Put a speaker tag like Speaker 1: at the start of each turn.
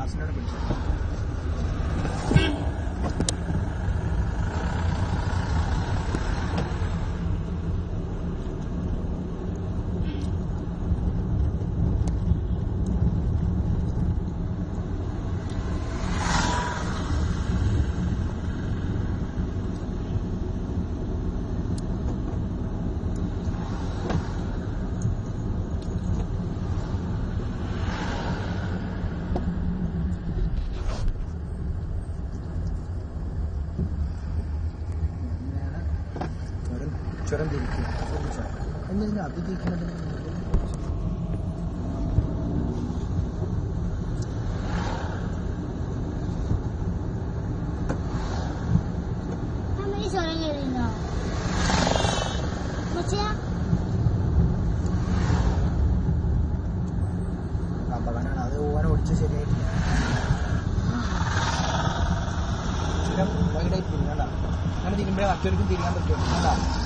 Speaker 1: ഗ്ലാസിനോട് പിടിച്ചു. ചുരം തിരിക്കുക. എന്തിനാ അത് തിരിക്കുന്നതിന് അപകടമാണ്. അത് ഓനെ ഓടിച്ച് ശരിയായിട്ടില്ല. ചുരം വൈഡായി തിരിഞ്ഞണ്ട. അങ്ങനെ തിരുമ്പോഴേ മറ്റൊരിക്കും തിരിയാൻ പറ്റുമോ?